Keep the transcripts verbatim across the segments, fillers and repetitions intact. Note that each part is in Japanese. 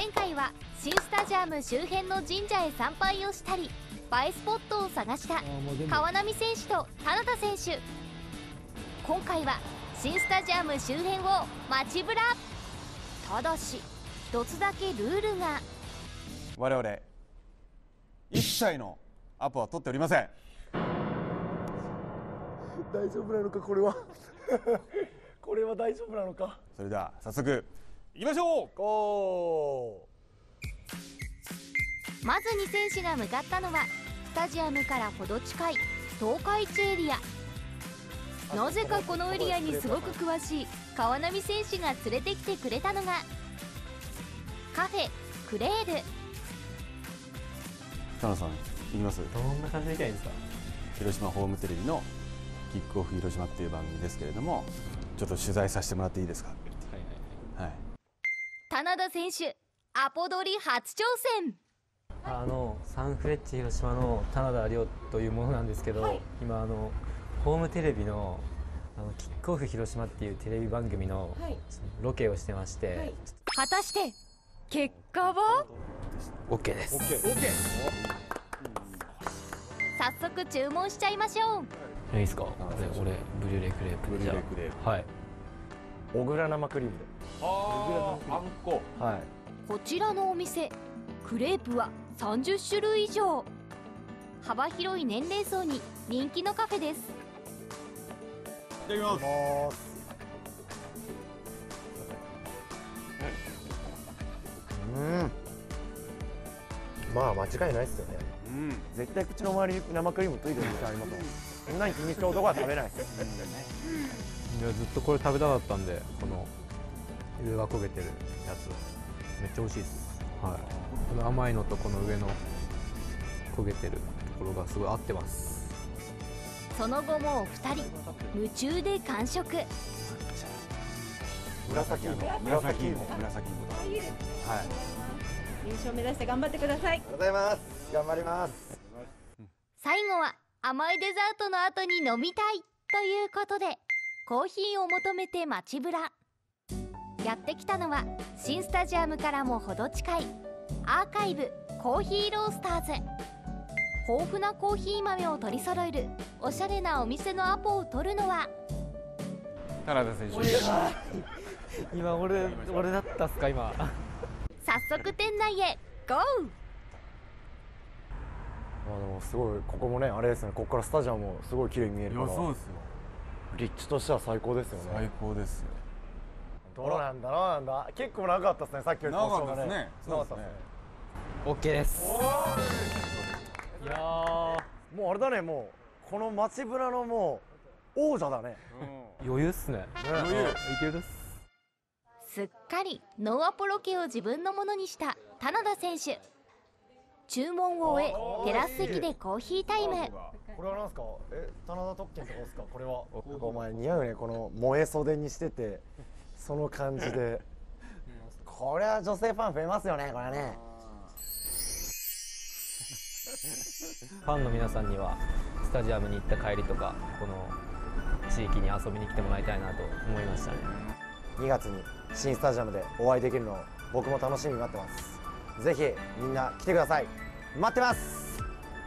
前回は新スタジアム周辺の神社へ参拝をしたり映えスポットを探した川波選手と棚田選手。今回は新スタジアム周辺を街ブラ。ただし一つだけルールが。 我々一切のアポは取っておりません。 大丈夫なのかこれはこれは大丈夫なのか。 それでは早速行きましょう。 ゴまずに選手が向かったのはスタジアムからほど近い東海地エリア。なぜかこのエリアにすごく詳しい川波選手が連れてきてくれたのがカフェクレール。 田野さん行きます。 どんな感じで行きたいんですか。 広島ホームテレビのキックオフ広島っていう番組ですけれども、ちょっと取材させてもらっていいですか。はいはいはい。 棚田選手アポ取り初挑戦。 あのサンフレッチェ広島の棚田亮というものなんですけど、はい、今あのホームテレビのあのキックオフ広島っていうテレビ番組の、はい、ロケをしてまして、はい、 果たして結果は OK です。 OK OK。 早速注文しちゃいましょう。 いいですか。俺俺ブリュレクレープで。じゃあはい、 小倉生クリームで。 ああ、あんこ。 はい。 こちらのお店クレープはさんじゅっしゅるい以上。幅広い年齢層に人気のカフェです。 いただきます。 うん、まあ間違いないですよね。うん、絶対口の周りに生クリームついてるんですよ、今と。そんなに気にしてる男は食べない。いや、 ずっとこれ食べたかったんで、この上が焦げてるやつめっちゃ美味しいです。はい、この甘いのとこの上の焦げてるところがすごい合ってます。 その後もお二人夢中で完食。 紫芋、紫芋、紫芋。はい。 優勝目指して頑張ってください。 ありがとうございます。頑張ります。 最後は甘いデザートの後に飲みたいということでコーヒーを求めて街ブラ。やってきたのは新スタジアムからもほど近いアーカイブコーヒーロースターズ。豊富なコーヒー豆を取り揃えるおしゃれなお店のアポを取るのは棚田選手。 今俺俺だったっすか今。 早速店内へゴー。 あのすごいここもねあれですね。ここからスタジアムもすごい綺麗に見えるから。いや、そうですよ。立地としては最高ですよね。 最高ですよ。 どうなんだどうなんだ。結構長かったですね。さっきより長かったですね。 長かったですね。OK です。 いやー、もうあれだね。もうこの街ブラのもう王者だね。 余裕っすね。 余裕。いけるっす。 すっかりノーアポロケを自分のものにした棚田選手。注文を終えテラス席でコーヒータイム。 これはなんですか。え、棚田特権とかですか。これはお前似合うね。この萌え袖にしててその感じでこれは女性ファン増えますよね。これはね。 ファンの皆さんにはスタジアムに行った帰りとかこの地域に遊びに来てもらいたいなと思いましたね。 にがつに新スタジアムでお会いできるのを僕も楽しみに待ってます。ぜひみんな来てください。待ってます。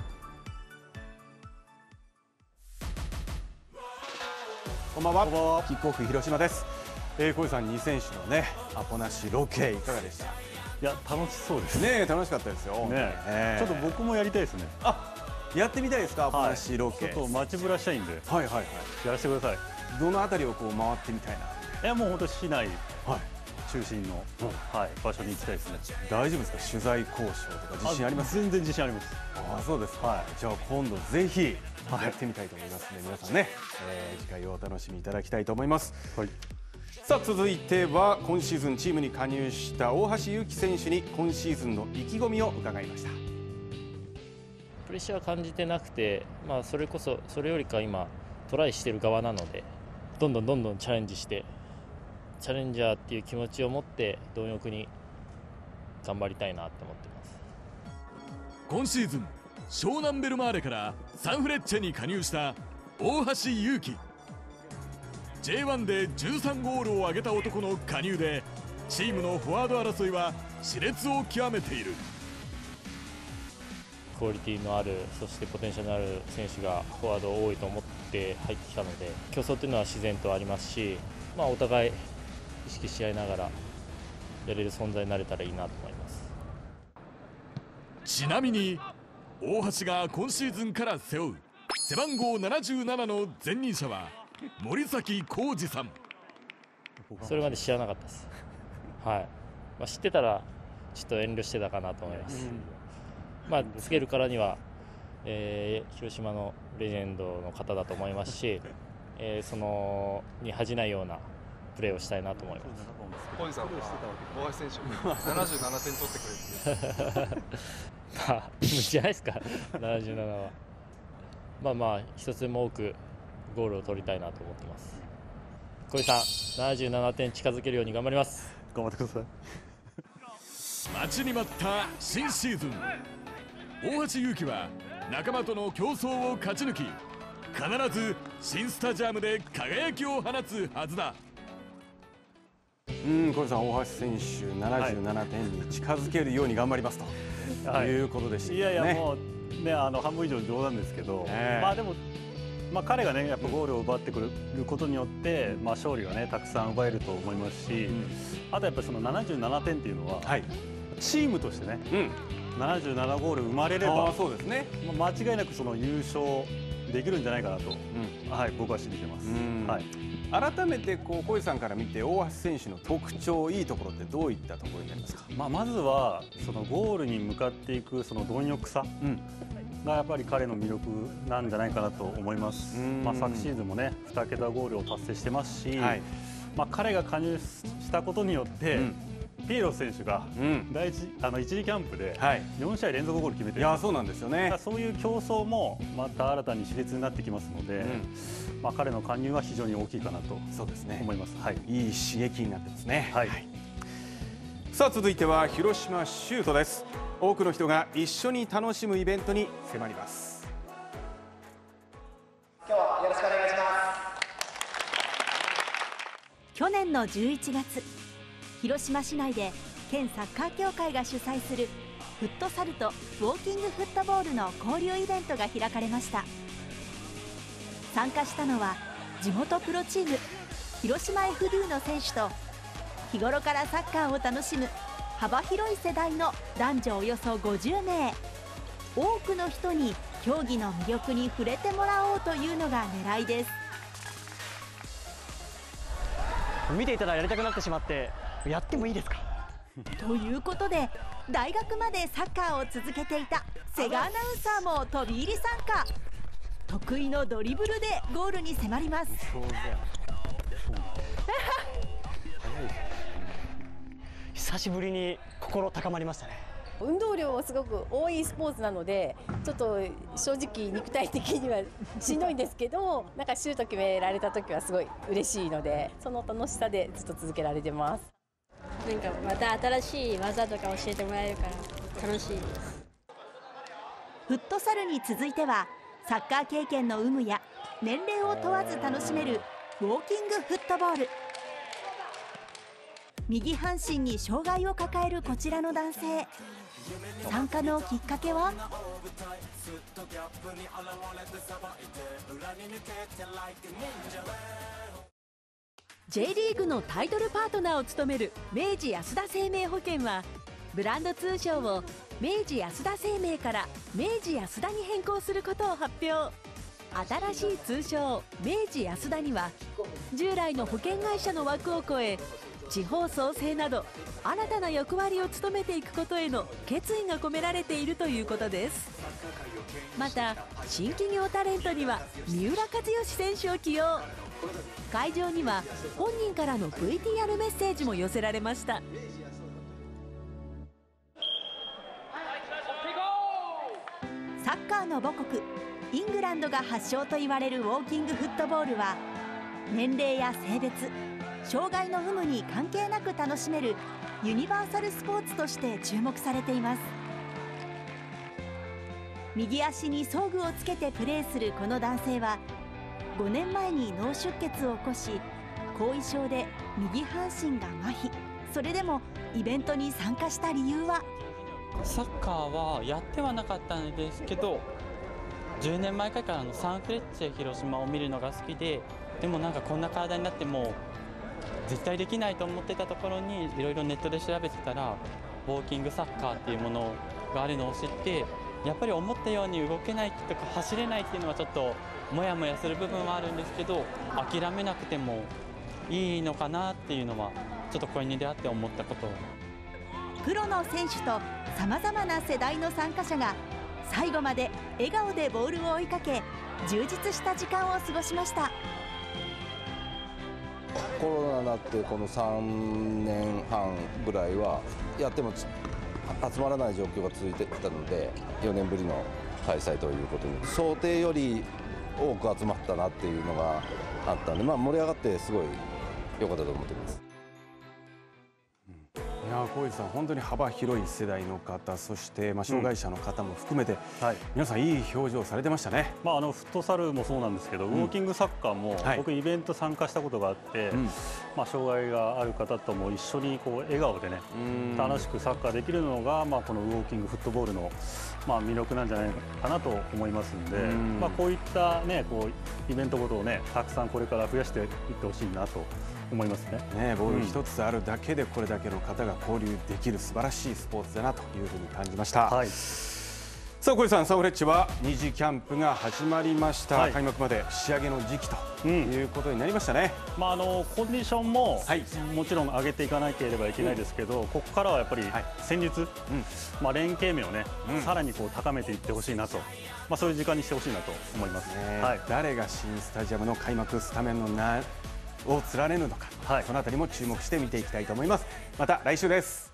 こんばんは。キックオフ広島です。えー、小井さんに選手のねアポなしロケいかがでした。 いや、楽しそうですね。楽しかったですよね。 ちょっと僕もやりたいですね。 あ、やってみたいですか。アポなしロケ。 ちょっと街ブラしたいんで。はいはいはい。やらせてください。 どのあたりをこう回ってみたいな。 いや、もう本当市内中心の、はい、場所に行きたいですね。 大丈夫ですか。取材交渉とか自信あります。 全然自信あります。 あ、そうですか。はい。じゃあ今度ぜひやってみたいと思いますので、皆さんね、えー、次回をお楽しみいただきたいと思います。はい。さあ続いては今シーズンチームに加入した大橋優輝選手に今シーズンの意気込みを伺いました。 プレッシャーは感じてなくて、まあ、それこそそれよりか今トライしてる側なのでどんどんどんどんチャレンジしてチャレンジャーっていう気持ちを持って貪欲に頑張りたいなって思ってます。 今シーズン湘南ベルマーレからサンフレッチェに加入した大橋優輝。 ジェイワン でじゅうさんゴールを挙げた男の加入でチームのフォワード争いは熾烈を極めている。 クオリティのある、そしてポテンシャルのある選手がフォワード多いと思って入ってきたので、競争というのは自然とありますし、まあ、お互い意識し合いながらやれる存在になれたらいいなと思います。 ちなみに大橋が今シーズンから背負う背番号ななじゅうななの前任者は森崎浩二さん。 それまで知らなかったです。はい。まあ、知ってたらちょっと遠慮してたかなと思います。うん、まあ、つけるからには、えー、広島のレジェンドの方だと思いますし、えー、そのに恥じないようなプレーをしたいなと思います。 小西さんは大橋選手ななじゅうななてん取ってくれってまあ無理じゃないですかななじゅうななは。まあまあ一つでも多くゴールを取りたいなと思ってます。小西さん、ななじゅうななてん近づけるように頑張ります。 頑張ってください。 待ちに待った新シーズン、大橋優貴は仲間との競争を勝ち抜き、必ず新スタジアムで輝きを放つはずだ。 うん、小西さん、大橋選手ななじゅうななてんに近づけるように頑張りますと、はい、いうことでしたね。 いやいや、もうね、あの半分以上冗談ですけど、えー、まあでも、まあ、彼がねやっぱゴールを奪ってくることによって、まあ、勝利がねたくさん奪えると思いますし、うん、あとやっぱりそのななじゅうななてんっていうのは、はい、チームとしてね、うん、ななじゅうななゴール生まれれば、そうですね、間違いなくその優勝できるんじゃないかなと、うん、はい、僕は信じてます。はい、 改めてこう小西さんから見て大橋選手の特徴、いいところってどういったところになりますか。 まあ、まずはそのゴールに向かっていくその貪欲さ、うんがやっぱり彼の魅力なんじゃないかなと思います。まあ、昨シーズンもねにけたゴールを達成してますし、はい、まあ、彼が加入したことによって、うん、ピエロ選手が第一、うん、あの一次キャンプでよんしあい連続ゴール決めてる、 いやそうなんですよね。 そういう競争もまた新たに熾烈になってきますので、うん、まあ、彼の加入は非常に大きいかなと思います。そうですね、はい、 いい刺激になってますね。はい、はい、さあ続いては広島シュートです。多くの人が一緒に楽しむイベントに迫ります。 今日はよろしくお願いします。 去年のじゅういちがつ、広島市内で県サッカー協会が主催するフットサルとウォーキングフットボールの交流イベントが開かれました。参加したのは地元プロチーム広島 エフディー の選手と、日頃からサッカーを楽しむ幅広い世代の男女およそごじゅうめい。多くの人に競技の魅力に触れてもらおうというのが狙いです。 見ていたらやりたくなってしまって、やってもいいですかということで、大学までサッカーを続けていた瀬賀アナウンサーも飛び入り参加。得意のドリブルでゴールに迫ります。 久しぶりに心高まりましたね。 運動量はすごく多いスポーツなので、ちょっと正直肉体的にはしんどいんですけど、なんかシュート決められた時はすごい嬉しいので、その楽しさでずっと続けられてます。 なんかまた新しい技とか教えてもらえるから楽しいです。 フットサルに続いては、サッカー経験の有無や年齢を問わず楽しめるウォーキングフットボール。右半身に障害を抱えるこちらの男性、参加のきっかけは。 J リーグのタイトルパートナーを務める明治安田生命保険は、ブランド通称を明治安田生命から明治安田に変更することを発表。新しい通称明治安田には、従来の保険会社の枠を超え、地方創生など新たな役割を務めていくことへの決意が込められているということです。また新企業タレントには三浦知良選手を起用。会場には本人からの ブイティーアール メッセージも寄せられました。 サッカーの母国イングランドが発祥と言われるウォーキングフットボールは、年齢や性別、障害の有無に関係なく楽しめるユニバーサルスポーツとして注目されています。右足に装具をつけてプレーするこの男性は、ごねんまえに脳出血を起こし、後遺症で右半身が麻痺、 それでもイベントに参加した理由は。 サッカーはやってはなかったんですけど、じゅうねんまえからのサンフレッチェ広島を見るのが好きで、でもなんかこんな体になっても絶対できないと思ってたところにいろいろネットで調べてたら、ウォーキングサッカーっていうものがあるのを知って、やっぱり思ったように動けないとか走れないっていうのはちょっとモヤモヤする部分はあるんですけど、諦めなくてもいいのかなっていうのはちょっとこれに出会って思ったこと。 プロの選手とさまざまな世代の参加者が最後まで笑顔でボールを追いかけ、充実した時間を過ごしました。 コロナになってこのさんねんはんぐらいはやっても集まらない状況が続いてきたので、よねんぶりの開催ということに想定より多く集まったなっていうのがあったんで、まあ、盛り上がってすごい良かったと思っています。 いや小泉さん、本当に幅広い世代の方、そしてまあ障害者の方も含めて、うん、はい、皆さんいい表情されてましたね。 まあ、あのフットサルもそうなんですけど、うん、ウォーキングサッカーも僕イベント参加したことがあって、はい、まあ、障害がある方とも一緒にこう笑顔でね、楽しくサッカーできるのが、まあ、このウォーキングフットボールのまあ魅力なんじゃないかなと思いますんで、まあ、こういったねこうイベントごとをねたくさんこれから増やしていってほしいなと思いますね。 ね、ボール一つあるだけでこれだけの方が交流できる素晴らしいスポーツだなというふうに感じました。はい、さあ小井さん、サンフレッチェは二次キャンプが始まりました。はい、開幕まで仕上げの時期ということになりましたね。 うん、まああのコンディションも、はい、もちろん上げていかなければいけないですけど、うん、ここからはやっぱり戦術、はい、うん、まあ連携面をね、うん、さらにこう高めていってほしいなと、まあそういう時間にしてほしいなと思いますね。 はい、誰が新スタジアムの開幕スタメンのなを連ねるのか、はい、そのあたりも注目して見ていきたいと思います。また来週です。